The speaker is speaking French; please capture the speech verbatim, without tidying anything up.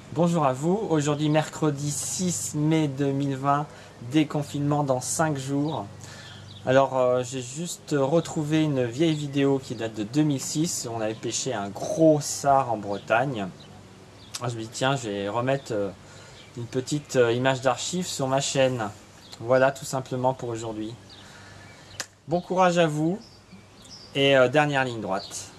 Bonjour à vous, aujourd'hui mercredi six mai deux mille vingt, déconfinement dans cinq jours. Alors euh, j'ai juste retrouvé une vieille vidéo qui date de deux mille six, on avait pêché un gros sard en Bretagne. Alors, je me dis tiens, je vais remettre euh, une petite euh, image d'archive sur ma chaîne. Voilà tout simplement pour aujourd'hui. Bon courage à vous et euh, dernière ligne droite.